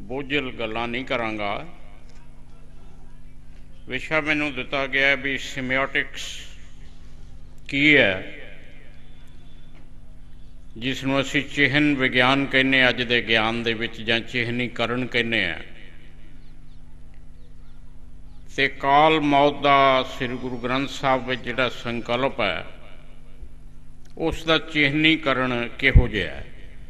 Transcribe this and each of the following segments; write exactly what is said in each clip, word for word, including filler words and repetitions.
बोझल गल्लां नहीं करांगा। विशा मैनू दिता गया भी सिमियोटिक्स की है, जिसनों असी चिहन विज्ञान कहने अज दे ज्ञान दे विच जां चिहनीकरण कहने हैं। ते काल मौत का श्री गुरु ग्रंथ साहब में जिहड़ा संकल्प है उसका चिहनीकरण किहो जिहा है।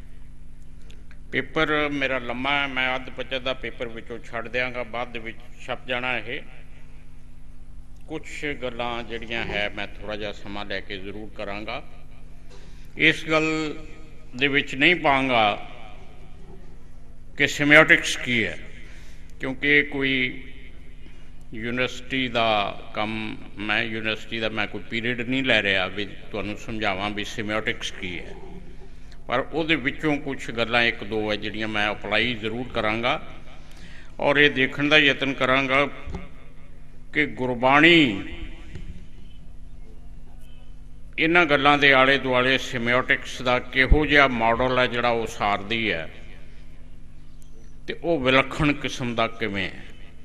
पेपर मेरा लम्मा है, मैं अध बचत का पेपर विचों छड्ड दियांगा, बाद विच छप जाना है। कुछ गल्लां जिहड़ियां है मैं थोड़ा जिहा समा लैके जरूर करांगा। इस गल दे विच नहीं पाऊंगा कि सिमियोटिक्स की है, क्योंकि कोई यूनिवर्सिटी का काम, मैं यूनिवर्सिटी का मैं कोई पीरीयड नहीं लै रहा भी तुहानूं समझावां भी सिमियोटिक्स की है, पर उहदे विचों कुछ गल्लां एक दो है जिहड़ियां मैं अप्लाई जरूर करांगा और ये देखने का यतन करांगा कि गुरबाणी इन्हां गल्लां दे आले दुआले सिमियोटिक्स का किहो जिहा मॉडल है जिहड़ा वो सारदी है ते वो विलखण किस्म का किवें है।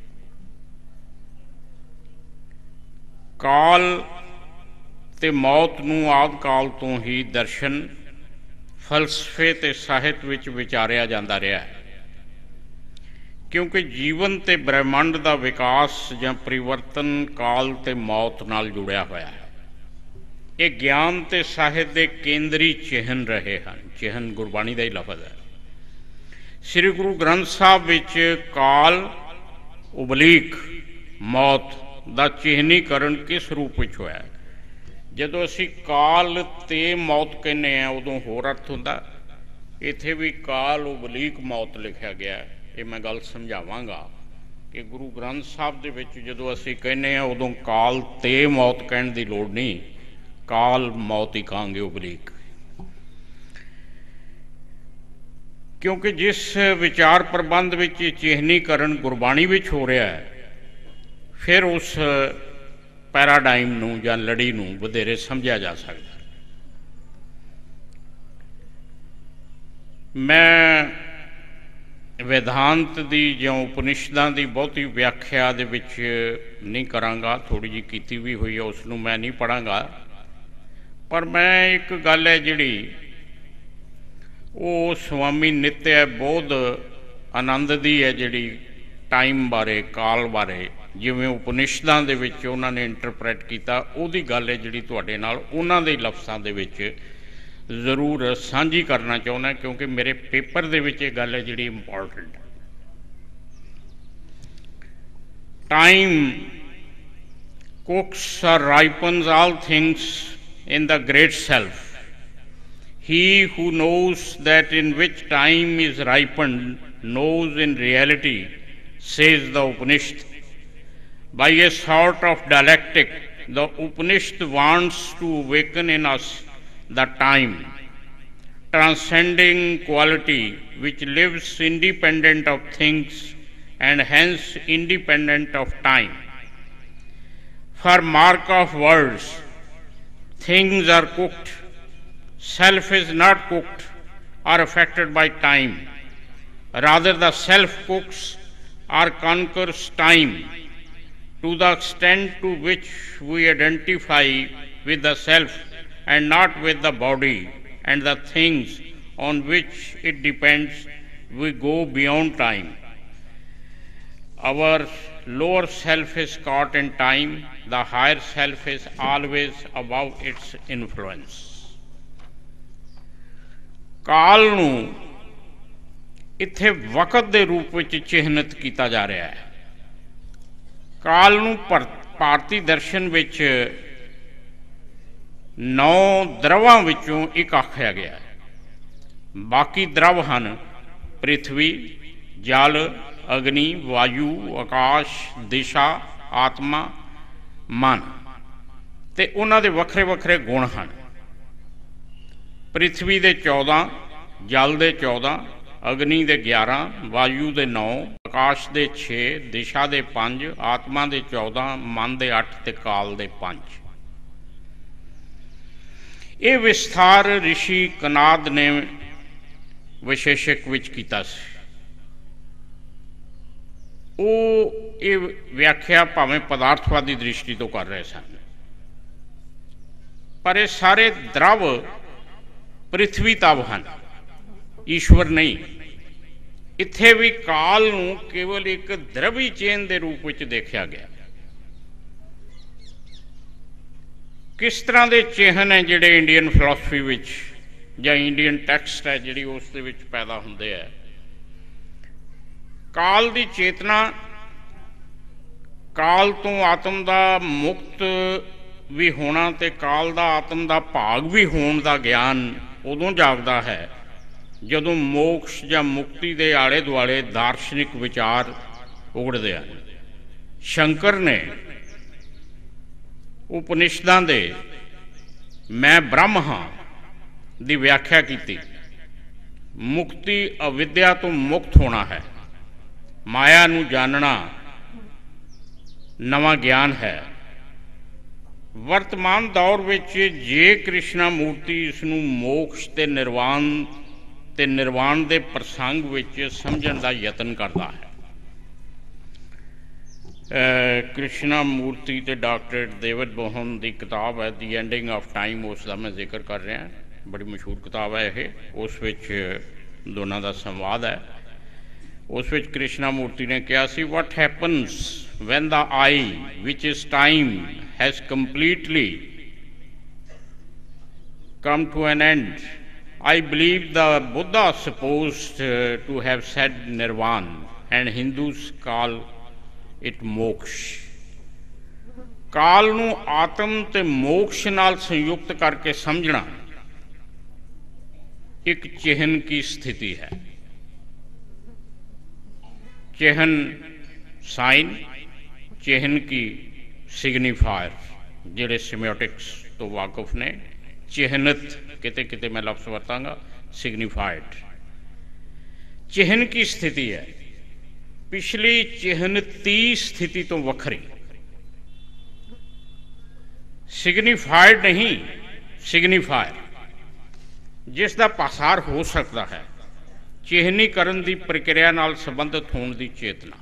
काल ते मौत नूं आदि काल तो ही दर्शन फलसफे ते साहित्य विच विचारिया जाता रहा है, क्योंकि जीवन ते ब्रह्मंड का विकास जां परिवर्तन काल ते मौत नाल जुड़िया होया है। ये ज्ञान ते साहित्य के केंद्री चिहन रहे हैं। चिहन गुरबाणी का ही लफज है। श्री गुरु ग्रंथ साहब विच काल उबलीक मौत का चिहनीकरण किस रूप में होया है। जदों असी काल ते मौत कहने हैं उदों होर अर्थ हुंदा, इत्थे भी काल उबलीक मौत लिखा गया है। ये मैं गल समझावांगा कि गुरु ग्रंथ साहब दे विच जदों असी कहने हैं उदों काल ते मौत कहण दी लोड़ नहीं, काल मौत ही कहांगे उबलीक। क्योंकि जिस विचार प्रबंध विच चिहनीकरण गुरबाणी विच हो रहा है, फिर उस पैराडाइम नूं जां लड़ी नूं वधेरे समझा जा सकता। मैं वेदांत दी जां उपनिषदां दी बहुती व्याख्या दे विच नहीं करांगा, थोड़ी जी कीती भी हुई है, उसनूं मैं नहीं पढ़ांगा। पर मैं एक गल है जिहड़ी वो स्वामी नित्य बोध आनंद दी है, जिहड़ी टाइम बारे काल बारे जिवें उपनिषदां दे विच उन्हां ने इंटरप्रैट कीता, उहदी गल है जिहड़ी तुहाडे नाल उन्हां दे लफ्ज़ां दे विच जरूर साझी करना चाहुंदा, क्योंकि मेरे पेपर दे विच ये गल है जिहड़ी इंपॉर्टेंट है। Time cooks or ripens all things in the great self. He who knows that in which time is ripened knows in reality, says the Upanishad. By a sort of dialectic, the Upanishad wants to awaken in us the time, transcending quality which lives independent of things and hence independent of time. For mark of words, things are cooked, self is not cooked or affected by time. Rather, the self cooks or conquers time to the extent to which we identify with the self and not with the body and the things on which it depends. We go beyond time. Our lower self is caught in time, the higher self is always above its influence. काल नूं इत्थे वक़्त दे रूप विच चिन्हित किया जा रहा है। काल नूं भारती दर्शन विच नौ द्रवां विचों एक आख्या गया है। बाकी द्रव हन पृथ्वी, जल, अग्नि, वायु, आकाश, दिशा, आत्मा, मन, ते उन्हां दे वखरे वखरे गुण हैं। पृथ्वी दे चौदह, जल दे चौदह, अग्नि दे ग्यारह, वायु दे नौ, आकाश दे छे, दिशा दे पांच, आत्मा दे चौदह, मन दे अठ ते काल दे पांच। ये विस्तार ऋषि कनाद ने विशेषक विच कीता सी। ਉਹ ਇਹ ਵਿਆਖਿਆ ਭਾਵੇਂ ਪਦਾਰਥਵਾਦੀ ਦ੍ਰਿਸ਼ਟੀ ਤੋਂ ਕਰ ਰਹੇ ਸਨ, ਪਰ ਇਹ ਸਾਰੇ ਦ੍ਰਵ ਪ੍ਰਿਥਵੀ ਤਵ ਹਨ, ਈਸ਼ਵਰ ਨਹੀਂ। ਇੱਥੇ ਵੀ ਕਾਲ ਨੂੰ ਕੇਵਲ ਇੱਕ ਦ੍ਰਵੀ ਚੇਨ ਦੇ ਰੂਪ ਵਿੱਚ ਦੇਖਿਆ ਗਿਆ। ਕਿਸ ਤਰ੍ਹਾਂ ਦੇ ਚਿਹਨ ਹੈ ਜਿਹੜੇ ਇੰਡੀਅਨ ਫਿਲਾਸਫੀ ਵਿੱਚ ਜਾਂ ਇੰਡੀਅਨ ਟੈਕਸਟ ਹੈ ਜਿਹੜੀ ਉਸ ਦੇ ਵਿੱਚ ਪੈਦਾ ਹੁੰਦੇ ਹੈ। ਕਾਲ ਦੀ ਚੇਤਨਾ, ਕਾਲ ਤੋਂ ਆਤਮ ਦਾ ਮੁਕਤ ਵੀ ਹੋਣਾ ਤੇ ਕਾਲ ਦਾ ਆਤਮ ਦਾ ਭਾਗ ਵੀ ਹੋਣ ਦਾ ਗਿਆਨ ਉਦੋਂ ਜਾਗਦਾ ਹੈ ਜਦੋਂ ਮੋਕਸ਼ ਜਾਂ ਮੁਕਤੀ ਦੇ ਆਲੇ ਦੁਆਲੇ ਦਾਰਸ਼ਨਿਕ ਵਿਚਾਰ ਉਗੜਦੇ ਹਨ। ਸ਼ੰਕਰ ਨੇ ਉਪਨਿਸ਼ਦਾਂ ਦੇ ਮੈਂ ਬ੍ਰਹਮ ਹਾਂ ਦੀ ਵਿਆਖਿਆ ਕੀਤੀ। ਮੁਕਤੀ ਅਵਿਦਿਆ ਤੋਂ ਮੁਕਤ ਹੋਣਾ ਹੈ, ਮਾਇਆ ਨੂੰ ਜਾਣਨਾ ਨਵਾਂ ਗਿਆਨ ਹੈ। ਵਰਤਮਾਨ ਦੌਰ ਵਿੱਚ ਜੇ ਕ੍ਰਿਸ਼ਨਾ ਮੂਰਤੀ ਇਸ ਨੂੰ ਮੋਕਸ਼ ਤੇ ਨਿਰਵਾਣ ਤੇ ਨਿਰਵਾਣ ਦੇ ਪ੍ਰਸੰਗ ਵਿੱਚ ਸਮਝਣ ਦਾ ਯਤਨ ਕਰਦਾ ਹੈ। ਕ੍ਰਿਸ਼ਨਾ ਮੂਰਤੀ ਤੇ ਡਾਕਟਰ ਡੇਵਿਡ ਬੋਹਨ ਦੀ ਕਿਤਾਬ ਹੈ ਦੀ ਐਂਡਿੰਗ ਆਫ ਟਾਈਮ, ਉਸ ਦਾ ਮੈਂ ਜ਼ਿਕਰ ਕਰ ਰਿਹਾ। ਬੜੀ ਮਸ਼ਹੂਰ ਕਿਤਾਬ ਹੈ ਇਹ। ਉਸ ਵਿੱਚ ਦੋਨਾਂ ਦਾ ਸੰਵਾਦ ਹੈ। ਉਸ ਵਿੱਚ ਕ੍ਰਿਸ਼ਨਾ ਮੂਰਤੀ ਨੇ ਕਿਹਾ ਸੀ, what happens when the I which is time has completely come to an end. I believe the Buddha supposed uh, to have said nirvana, and Hindus call it moksha. ਕਾਲ ਨੂੰ ਆਤਮ ਤੇ ਮੋਕਸ਼ ਨਾਲ ਸੰਯੁਕਤ ਕਰਕੇ ਸਮਝਣਾ ਇੱਕ ਚਿਹਨ ਕੀ ਸਥਿਤੀ ਹੈ। ਚਿਹਨ ਸਾਈਨ, ਚਿਹਨ ਕੀ ਸਿਗਨੀਫਾਇਰ, ਜਿਹੜੇ ਸਿਮਿਓਟਿਕਸ ਤੋਂ ਵਾਕਫ ਨੇ। ਚਿਹਨਤ ਕਿਤੇ ਕਿਤੇ ਮੈਂ ਲਫ਼ਜ਼ ਵਰਤਾਂਗਾ, ਸਿਗਨੀਫਾਈਡ। ਚਿਹਨ ਕੀ ਸਥਿਤੀ ਹੈ, ਪਿਛਲੀ ਚਿਹਨਤੀ ਸਥਿਤੀ ਤੋਂ ਵੱਖਰੀ। ਸਿਗਨੀਫਾਈਡ ਨਹੀਂ, ਸਿਗਨੀਫਾਇਰ, ਜਿਸ ਦਾ ਪਾਸਾਰ ਹੋ ਸਕਦਾ ਹੈ। ਚਿਹਨੀਕਰਨ ਦੀ ਪ੍ਰਕਿਰਿਆ ਨਾਲ ਸੰਬੰਧਿਤ ਹੋਣ ਦੀ ਚੇਤਨਾ।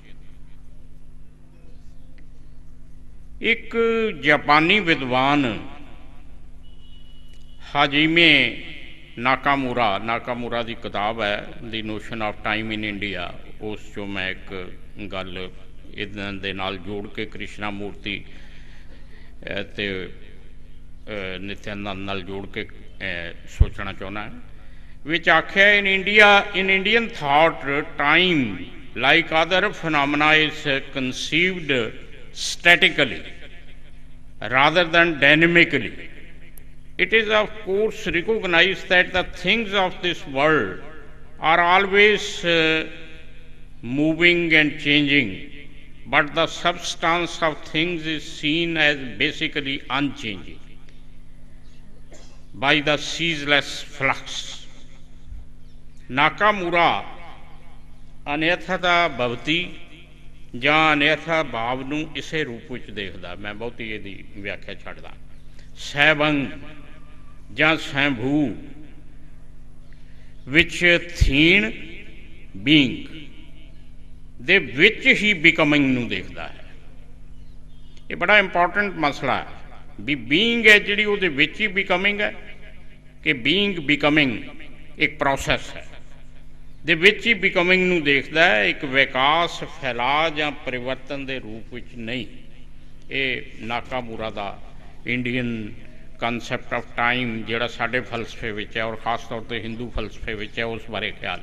ਇੱਕ ਜਾਪਾਨੀ ਵਿਦਵਾਨ ਹਾਜੀਮੇ ਨਾਕਾਮੂਰਾ, ਨਾਕਾਮੂਰਾ ਦੀ ਕਿਤਾਬ ਹੈ the notion of time in India, ਉਸ 'ਚੋਂ ਮੈਂ ਇੱਕ ਗੱਲ ਇਹਨਾਂ ਦੇ ਨਾਲ ਜੋੜ ਕੇ ਕ੍ਰਿਸ਼ਨਾ ਮੂਰਤੀ ਅਤੇ ਨਿਤਿਆਨੰਦ ਨਾਲ ਜੋੜ ਕੇ ਸੋਚਣਾ ਚਾਹੁੰਦਾ, ਵਿੱਚ ਆਖਿਆ in India in Indian thought time like other phenomena is conceived statically rather than dynamically. It is of course recognized that the things of this world are always uh, moving and changing, but the substance of things is seen as basically unchanging by the ceaseless flux. Nakamura ਅਨਿਥਾ ਭਵਤੀ ਜਾਂ ਅਨਿਥਾ ਭਾਵ ਨੂੰ ਇਸੇ ਰੂਪ ਵਿੱਚ ਦੇਖਦਾ। ਮੈਂ ਬਹੁਤੀ ਇਹਦੀ ਵਿਆਖਿਆ ਛੱਡਦਾ। ਸੈਭੰਗ ਜਾਂ ਸੈਭੂ ਵਿੱਚ ਥੀਣ ਬੀਇੰਗ ਦੇ ਵਿੱਚ ਹੀ ਬਿਕਮਿੰਗ ਨੂੰ ਦੇਖਦਾ ਹੈ। ਇਹ ਬੜਾ ਇੰਪੋਰਟੈਂਟ ਮਸਲਾ ਹੈ ਵੀ ਬੀਇੰਗ ਹੈ ਜਿਹੜੀ ਉਹਦੇ ਵਿੱਚ ਹੀ ਬਿਕਮਿੰਗ ਹੈ ਕਿ ਬੀਇੰਗ ਬਿਕਮਿੰਗ ਇੱਕ ਪ੍ਰੋਸੈਸ ਹੈ ਦੇ ਵਿੱਚ ਹੀ ਬਿਕਮਿੰਗ ਨੂੰ ਦੇਖਦਾ ਹੈ, ਇੱਕ ਵਿਕਾਸ ਫੈਲਾਅ ਜਾਂ ਪਰਿਵਰਤਨ ਦੇ ਰੂਪ ਵਿੱਚ ਨਹੀਂ। ਇਹ ਨਾਕਾਮੂਰਾ ਦਾ ਇੰਡੀਅਨ ਕਨਸੈਪਟ ਆਫ ਟਾਈਮ ਜਿਹੜਾ ਸਾਡੇ ਫਲਸਫੇ ਵਿੱਚ ਹੈ ਔਰ ਖ਼ਾਸ ਤੌਰ 'ਤੇ ਹਿੰਦੂ ਫਲਸਫੇ ਵਿੱਚ ਹੈ, ਉਸ ਬਾਰੇ ਖਿਆਲ।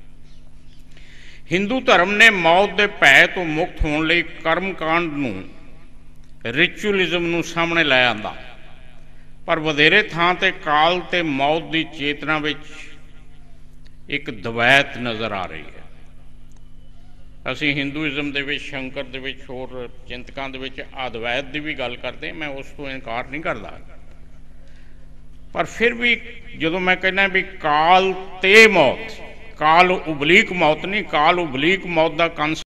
ਹਿੰਦੂ ਧਰਮ ਨੇ ਮੌਤ ਦੇ ਭੈ ਤੋਂ ਮੁਕਤ ਹੋਣ ਲਈ ਕਰਮਕਾਂਡ ਨੂੰ, ਰਿਚੁਅਲਿਜ਼ਮ ਨੂੰ ਸਾਹਮਣੇ ਲੈ ਆਂਦਾ, ਪਰ ਵਧੇਰੇ ਥਾਂ 'ਤੇ ਕਾਲ ਤੇ ਮੌਤ ਦੀ ਚੇਤਨਾ ਵਿੱਚ ਇੱਕ ਦਵੈਤ ਨਜ਼ਰ ਆ ਰਹੀ ਹੈ। ਅਸੀਂ ਹਿੰਦੂਇਜ਼ਮ ਦੇ ਵਿੱਚ, ਸ਼ੰਕਰ ਦੇ ਵਿੱਚ, ਹੋਰ ਚਿੰਤਕਾਂ ਦੇ ਵਿੱਚ ਅਦਵੈਤ ਦੀ ਵੀ ਗੱਲ ਕਰਦੇ, ਮੈਂ ਉਸ ਤੋਂ ਇਨਕਾਰ ਨਹੀਂ ਕਰਦਾ, ਪਰ ਫਿਰ ਵੀ ਜਦੋਂ ਮੈਂ ਕਹਿੰਦਾ ਵੀ ਕਾਲ ਤੇ ਮੌਤ, ਕਾਲ ਉਬਲੀਕ ਮੌਤ ਨਹੀਂ, ਕਾਲ ਉਬਲੀਕ ਮੌਤ ਦਾ ਕਨਸੈਪਟ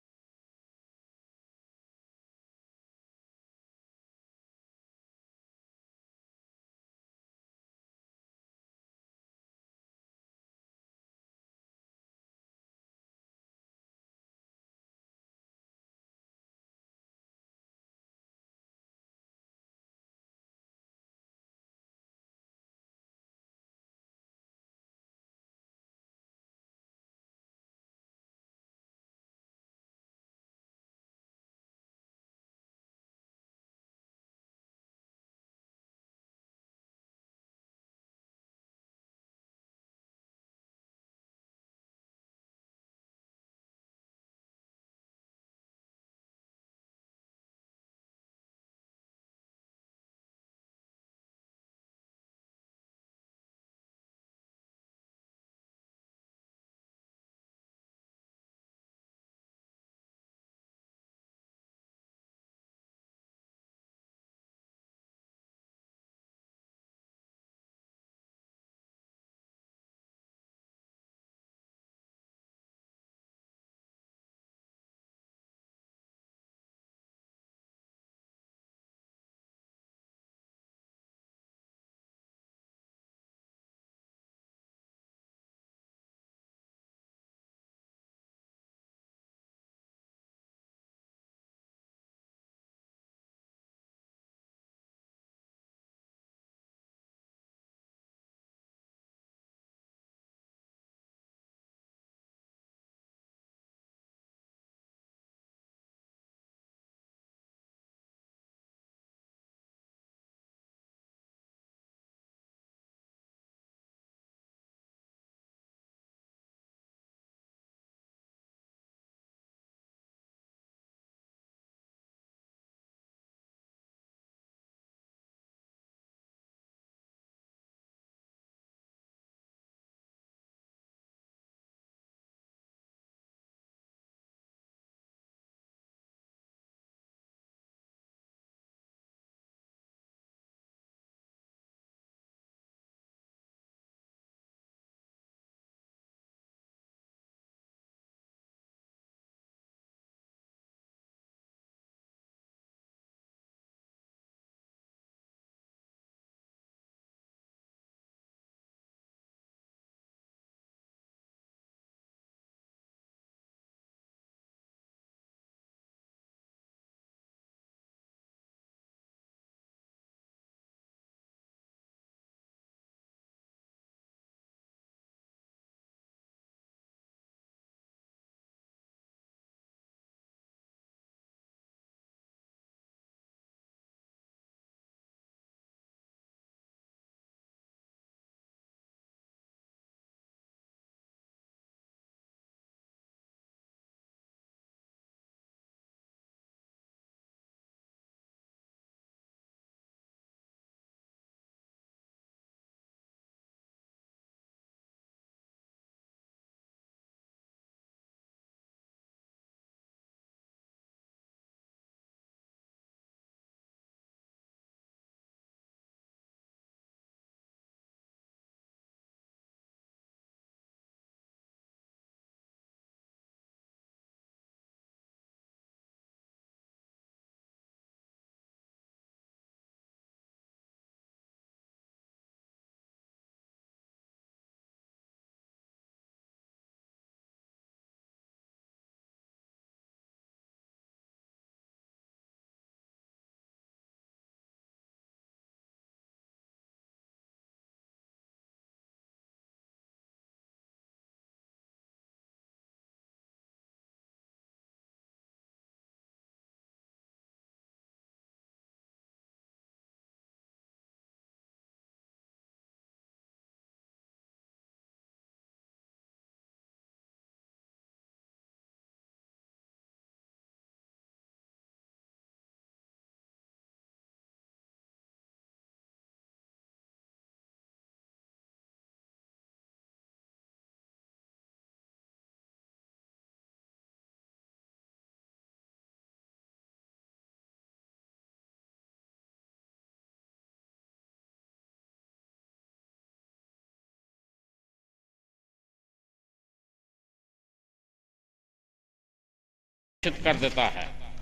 घोषित कर दिता है।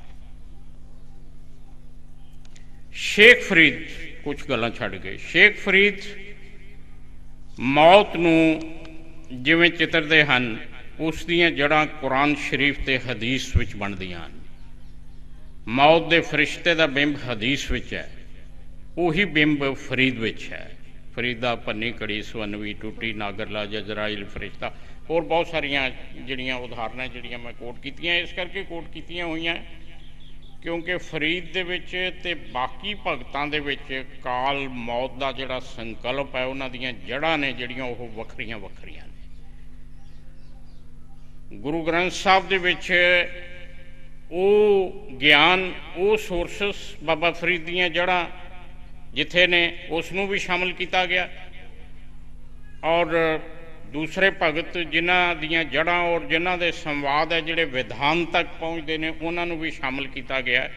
शेख फरीद कुछ गल्लां छड्ड गए। शेख फरीद मौत नूं जिवें चितरदे हन उस दीयां जड़ां कुरान शरीफ ते हदीस विच बनदियां हन। मौत दे फरिश्ते दा बिंब हदीस विच है, उही बिंब फरीद विच है। फरीदा भन्नी घड़ी सवनवी टूटी नागरला जजराइल फरिश्ता होर बहुत सारिया जिहड़ियां उदाहरणां जिहड़ियां मैं कोट कीतियां। इस करके कोट कीतियां होईयां क्योंकि फरीद दे विच ते बाकी भगतां दे विच काल मौत दा जिहड़ा संकल्प है उन्हां दीयां जड़ां ने जिहड़ियां ओह वखरियां वखरियां ने। गुरु ग्रंथ साहिब दे विच ਉਹ ਗਿਆਨ ਉਹ ਸੋਰਸਸ ਬਾਬਾ ਫਰੀਦ ਦੀਆਂ ਜੜ੍ਹਾਂ ਜਿੱਥੇ ਨੇ ਉਸ ਨੂੰ ਵੀ ਸ਼ਾਮਲ ਕੀਤਾ ਗਿਆ ਔਰ ਦੂਸਰੇ ਭਗਤ ਜਿਨ੍ਹਾਂ ਦੀਆਂ ਜੜ੍ਹਾਂ ਔਰ ਜਿਨ੍ਹਾਂ ਦੇ ਸੰਵਾਦ ਹੈ ਜਿਹੜੇ ਵਿਧਾਨ ਤੱਕ ਪਹੁੰਚਦੇ ਨੇ ਉਹਨਾਂ ਨੂੰ ਵੀ ਸ਼ਾਮਲ ਕੀਤਾ ਗਿਆ।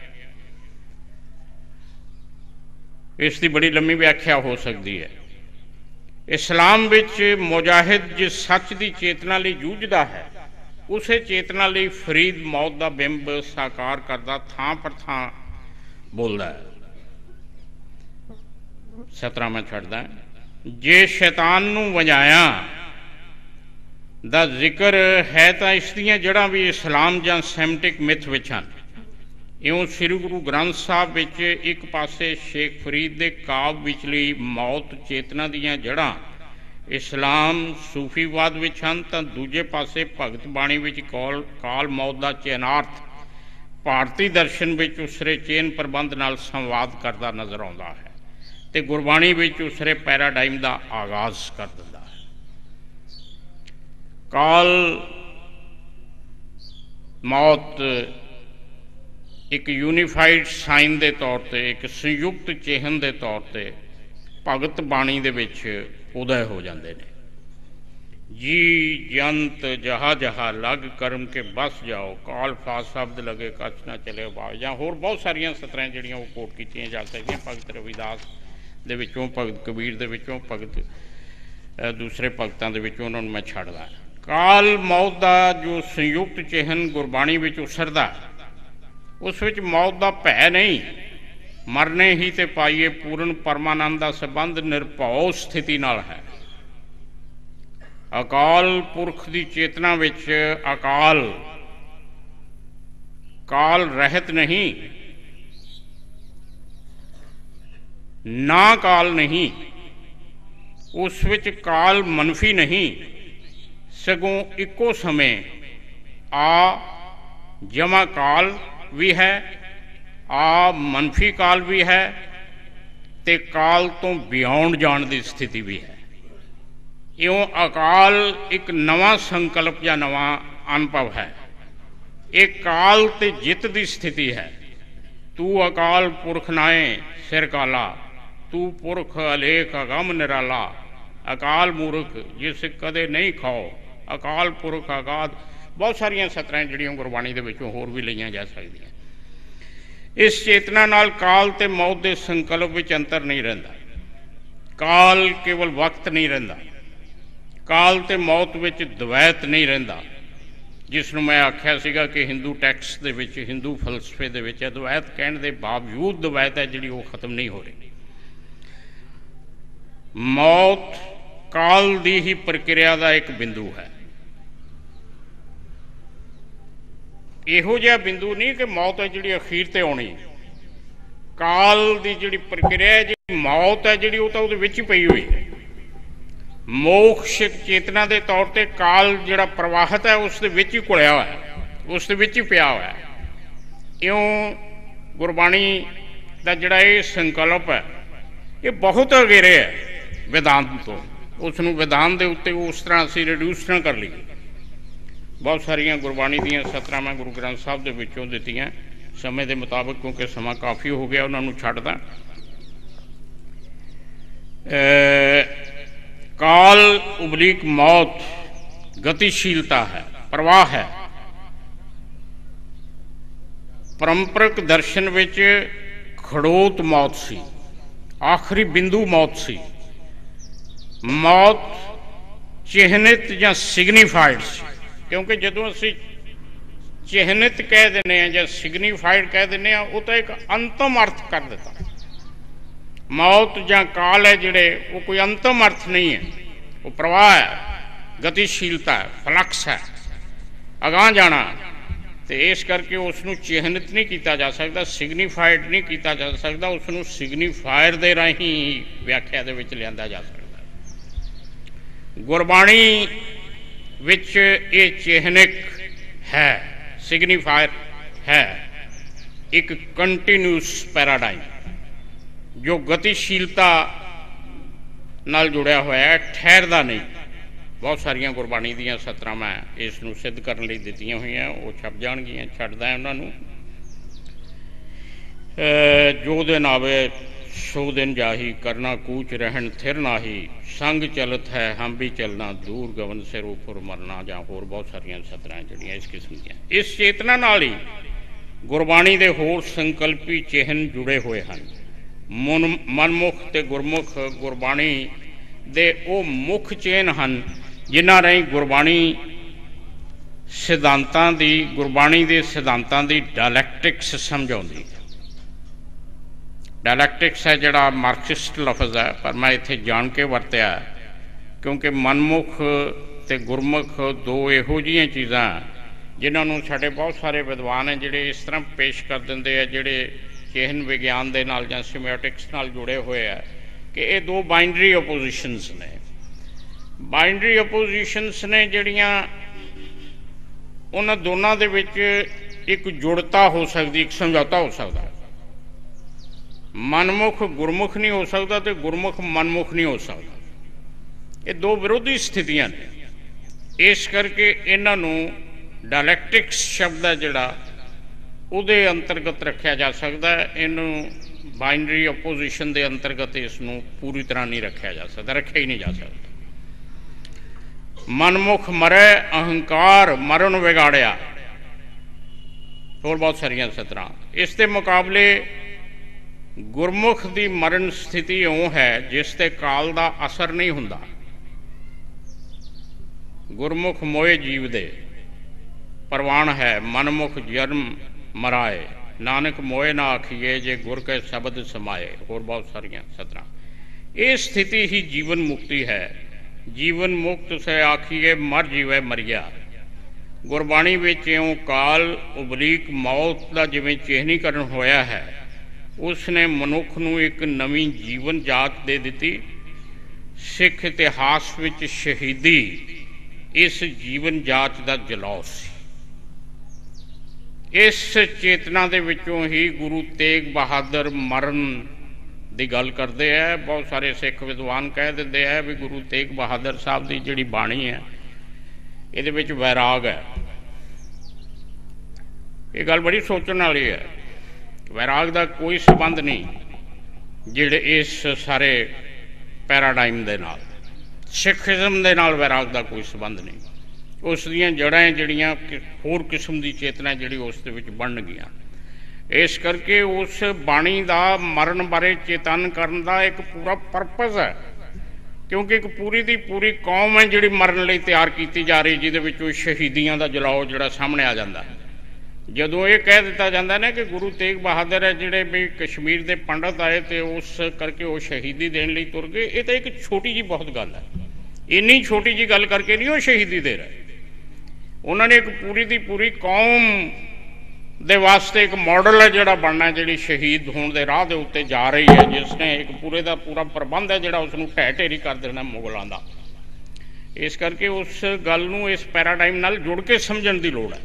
ਇਸ ਦੀ ਬੜੀ ਲੰਮੀ ਵਿਆਖਿਆ ਹੋ ਸਕਦੀ ਹੈ। ਇਸਲਾਮ ਵਿੱਚ ਮੁਜਾਹਿਦ ਜਿਸ ਸੱਚ ਦੀ ਚੇਤਨਾ ਲਈ ਜੂਝਦਾ ਹੈ उसे चेतना लिए फरीद मौत का बिंब साकार करता थां पर थां बोलता है। सत्रह मैं छड्डदा जे शैतान नूं वजाया दा जिक्र है तो इस दियां जड़ां भी इस्लाम जां सैमटिक मिथ विच हन। इउं श्री गुरु ग्रंथ साहिब विच एक पासे शेख फरीद दे काव विचली मौत चेतना दियां जड़ां इस्लाम सूफीवाद विच हन तां दूजे पासे भगत बाणी विच कौल काल मौत का चयनार्थ भारती दर्शन विच उसरे चेन प्रबंध नाल संवाद करता नज़र आउंदा है ते गुरबाणी विच उसरे पैराडाइम का आगाज़ कर दिंदा है। काल मौत एक यूनीफाइड साइन के तौर पर एक संयुक्त चिहन के तौर पर भगत बाणी दे विच उदय हो जाते हैं। जी जंत जहा जहा लग कर्म के बस जाओ काल फास शब्द लगे कच ना चले बाज या होर बहुत सारिया सतरां जिहड़ियां वो कोट कीतियां जा सकदियां। भगत रविदास दे विचों भगत कबीर दे विचों भगत दूसरे भगतां दे विचों उन्हां नूं मैं छड्डदा। काल मौत का जो संयुक्त चिहन गुरबाणी विच उसरदा उस विच मौत का भै नहीं, मरने ही ते पाइए पूर्ण परमानंद का संबंध निरभौ स्थिति नाल है। अकाल पुरख की चेतना विच अकाल काल रहत नहीं, ना काल नहीं, उस विच काल मनफी नहीं सगों इको समय आ जमा काल भी है, आ मनफी काल भी है ते काल तो बियॉन्ड जाण की स्थिति भी है। इउं अकाल एक नवा संकल्प या नवा अनुभव है। एक काल ते जित की स्थिति है। तू अकाल पुरख नाए सिर काला, तू पुरख अलेख अगम निराला, अकाल मूर्ख जिस कदे नहीं खाओ, अकाल पुरख अगाध। बहुत सारिया सतरां जिहड़ियां गुरबाणी दे विचों होर भी लईआं जा सकदियां। इस चेतना नाल काल ते मौत के संकल्प विच अंतर नहीं रहिंदा। काल केवल वक्त नहीं रहिंदा, काल ते मौत विच द्वैत नहीं रहिंदा। जिसनूं मैं आख्या सीगा कि हिंदू टैक्सट दे विच हिंदू फलसफे दे विच द्वैत कहण दे बावजूद द्वैत है जिहड़ी वो खत्म नहीं हो रही। मौत काल दी ही प्रक्रिया का एक बिंदु है। इहो जिहा बिंदु नहीं कि मौत है जिहड़ी अखीर ते आउणी। काल की जिहड़ी प्रक्रिया है जी मौत है जिहड़ी वो तां उहदे विच ही पई हुई है। मोक्ष चेतना के तौर पर काल जिहड़ा प्रवाहित है उस दे विच ही घुलिया होया है, उस दे विच ही पिया होया है। इउं गुरबाणी का जिहड़ा ये संकल्प है ये बहुत अगेरे है वेदांत तो। उसनूं वेदांत के उत्ते उस तरह असीं रिड्यूस ना कर लईए। बहुत सारिया गुरबाणी दीयां सतरां मैं गुरु ग्रंथ साहिब दे विचों दित्तियां समय के मुताबिक क्योंकि समा काफ़ी हो गया उन्होंने छड्डदा। काल उबलीक मौत गतिशीलता है, प्रवाह है। परंपरक दर्शन विच खड़ोत मौत सी, आखिरी बिंदु मौत सी। मौत चिन्हित या सिग्नीफाइड सी, क्योंकि जदों असीं चिन्हित कह देने या सिग्नीफाइड कह देने, वो तो एक अंतम अर्थ कर देता। मौत या काल है जिहड़े वो कोई अंतम अर्थ नहीं है, वो प्रवाह है, गतिशीलता है, फ्लक्स है, अगां जाना। तो इस करके उसनूं चिन्हित नहीं किया जा सकता, सिग्नीफाइड नहीं किया जा सकता, उसनूं सिग्नीफायर दे राही व्याख्या दे विच लिआंदा जा सकता। गुरबाणी विच ये चिन्हिक है, सिग्नीफायर है, एक कंटीन्यूस पैराडाइम जो गतिशीलता नाल जुड़िया हुआ है, ठहरदा नहीं। बहुत सारिया गुरबाणी दियां सतरां मैं इसनूं सिद्ध करने लई दित्तियां होईयां, वो छप जाणगियां, छड्डदा उन्हां नूं। जो दिन आवे सो दिन जाही, करना कूच रहन थिर नाही, संग चलत है हम भी चलना, दूर गवन सिर उपर मरना, जां होर बहुत सारिया सतरां जिहड़ियां इस किस्म दियां। इस चेतना नाल ही गुरबाणी दे होर संकल्पी चिहन जुड़े हुए हैं। मन मनमुख ते गुरमुख गुरबाणी दे वो मुख चेन हैं जिन्हां राहीं गुरबाणी सिद्धांतां दी, गुरबाणी दे सिद्धांतां दी डायलैक्टिक्स समझाउंदी। डायलैक्टिक्स है जिहड़ा मार्क्सिस्ट लफज है, पर मैं इत्थे जान के वरतिया क्योंकि मनमुख ते गुरमुख दो इहो जिहियां चीज़ां जिन्हां नूं साडे बहुत सारे विद्वान हैं जिहड़े इस तरह पेश कर दिंदे आ, जिहड़े चिहन विग्यान दे नाल जां सिमियोटिक्स नाल जुड़े हुए हैं कि ये दो बाइंडरी अपोजिशनस ने। बाइंडरी अपोजिशनस ने जिहड़ियां उन्हां दोनों दे विच एक जुड़ता हो सकती, एक समझौता हो सकता। मनमुख गुरमुख नहीं हो सकता तो गुरमुख मनमुख नहीं हो सकता। ये दो विरोधी स्थितियां ने। इस करके इन्हां नूं डायलैक्टिक्स शब्द है जिहड़ा उहदे अंतर्गत रखा जा सकता है। इनू बाइनरी अपोजिशन के अंतर्गत इसनूं पूरी तरह नहीं रखा जा सकता, रखा ही नहीं जा सकता। मनमुख मरै अहंकार मरण विगाड़िया, होर बहुत सारिया सतरां। इस दे मुकाबले गुरमुख की मरण स्थिति इउं है जिस ते काल का असर नहीं हुंदा। गुरमुख मोए जीव दे परवान है, मनमुख जन्म मराए, नानक मोए ना आखिए जे गुर के शब्द समाए। होर बहुत सारिया सतरां। ये स्थिति ही जीवन मुक्ति है। जीवन मुक्त से आखिए मर जीवे मरिया। गुरबाणी विच इउं काल उबलीक मौत का जिवें चिहनीकरण होया है, उसने मनुख नूं एक नवी जीवन जाच दे दिती। सिख इतिहास विच शहीदी इस जीवन जाच का जलौस सी। इस चेतना दे विचों ही गुरु तेग बहादुर मरण की गल करते हैं। बहुत सारे सिख विद्वान कह देते हैं भी गुरु तेग बहादुर साहब की जिहड़ी बाणी है ये विच वैराग है। ये गल बड़ी सोचने वाली है। वैराग का कोई संबंध नहीं जिहड़े इस सारे पैराडाइम दे नाल, सिखिज्म दे नाल वैराग का कोई संबंध नहीं। उस दियां जड़ां जिहड़ियां होर किस्म की चेतना जिहड़ी उस दे विच बन गईयां। इस करके उस बाणी का मरण बारे चेतन करन दा एक पूरा परपज़ है, क्योंकि एक पूरी दी पूरी कौम है जिहड़ी मरण लई तैयार की जा रही, जिहदे विच शहीदियां दा जलाओ जिहड़ा सामने आ जाता है। जदों ये कह दिता जाता है ना कि गुरु तेग बहादुर है जिहड़े भी कश्मीर के पंडित आए तो उस करके वो शहीदी देने लई तुर गए, ये तो एक छोटी जी बहुत गल है। इन्नी छोटी जी गल करके नहीं वो शहीदी दे रहे। उन्होंने एक पूरी दी पूरी कौम दे वास्ते एक मॉडल है जिहड़ा बनना, जिहड़ी शहीद होने के राह के उत्ते जा रही है, जिसने एक पूरे का पूरा प्रबंध है जिहड़ा उसनूं ढह ढेरी कर देना मुगलों का। इस करके उस गल नूं इस पैराडाइम नाल जुड़ के समझण की लोड़ है।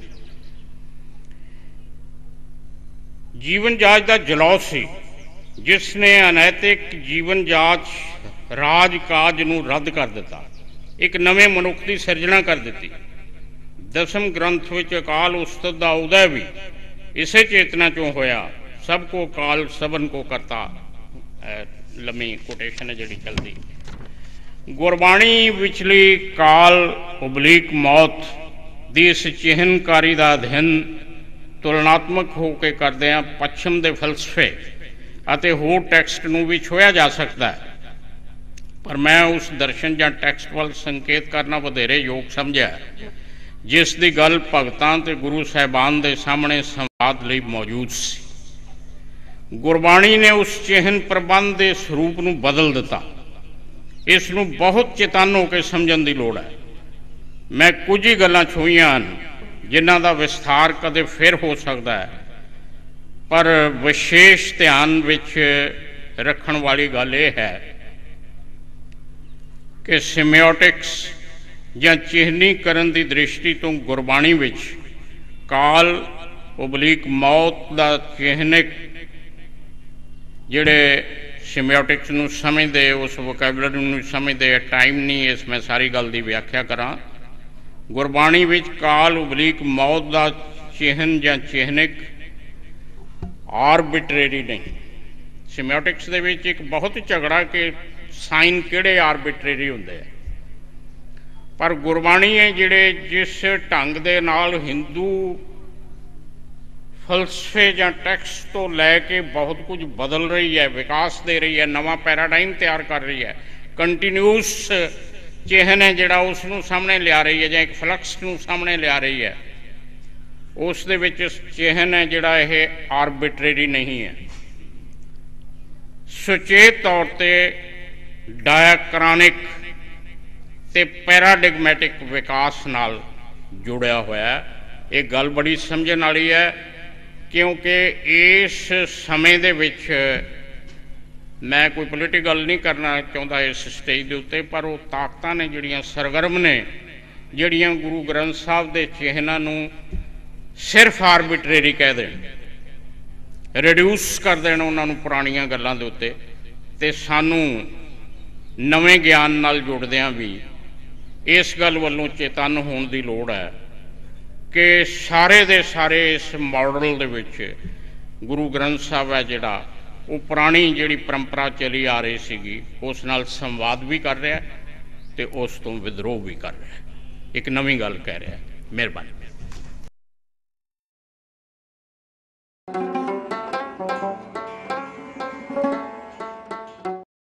जीवन जाच का जलौस सी जिसने अनैतिक जीवन जाच राज काज नूं रद्द कर दिता, एक नवे मनुख की सिरजना कर दी। दसम ग्रंथ विच अकाल उस्तत दा उदय भी इसे चेतना चों होया। सबको काल सबन को करता, लम्मी कोटेशन है जिहड़ी चलदी। गुरबाणी विचली काल उबलीक मौत दी इस चिहनकारी का अध्ययन तुलनात्मक होकर करदे पश्चिम के फलसफे अते होर टैक्सट नूं भी छुआ जा सकता है, पर मैं उस दर्शन या टैक्सट वाल संकेत करना वधेरे योग समझा जिस दी गल भगतां ते गुरु साहिबान दे सामने संवाद लई मौजूद सी। गुरबाणी ने उस चिहन प्रबंध के स्वरूप नूं बदल दिता। इस नूं बहुत चेतन होकर समझण दी लोड़ है। मैं कुछ ही गल्लां छूईआं जिन्हां दा विस्तार कदे फिर हो सकता है, पर विशेष ध्यान विच रखण वाली गल यह है कि सिमियोटिक्स या चिहनीकरण की दृष्टि तो गुरबाणी विच काल उबलीक मौत का चिहनिक जिहड़े सिमियोटिक्स नूं समझदे, उस वोकैबुलरी नूं समझदे, टाइम नहीं इस मैं सारी गल की व्याख्या करा। गुरबाणी विच काल उबलीक मौत का चिहन या चिहनिक आरबिटरेरी नहीं। सिमियोटिक्स दे विच एक बहुत झगड़ा कि साइन किहड़े आरबिटरेरी हुंदे है, पर गुरबाणी है जिहड़े जिस ढंग दे नाल हिंदू फलसफे या टैक्सट तो लैके बहुत कुछ बदल रही है, विकास दे रही है, नवा पैराडाइम तैयार कर रही है, कंटीन्यूस चिहन है जिहड़ा उसनूं सामने लिया रही है, या एक फ्लक्स नूं सामने लिया रही है, उस दे विच चिहन है जिहड़ा यह आरबिटरेरी नहीं है। सुचेत तौर पर डायक्रॉनिक ते पैराडिगमैटिक विकास नाल जुड़िया होया है। एक गल बड़ी समझण वाली है, क्योंकि इस समय दे विच मैं कोई पोलिटिकल नहीं करना चाहता इस स्टेज के उत्ते, पर वो ताकतां ने जिहड़ियां सरगर्म ने, जिहड़ियां गुरु ग्रंथ साहब के चिहनां नूं सिर्फ आरबिटरेरी कह देण, रिड्यूस कर देण उन्होंने पुरानियां गल्लां दे उत्ते, ते सानू नवें ज्ञान नाल जुड़दियां भी इस गल वल्लों चेतन होने की लोड़ है कि सारे दे सारे इस मॉडल दे विच गुरु ग्रंथ साहब है जिहड़ा वो पुरानी जिहड़ी परंपरा चली आ रही सीगी उस नाल संवाद भी कर रहा है ते उस तो विद्रोह भी कर रहा है, एक नवीं गल कह रहा है। मेहरबानी।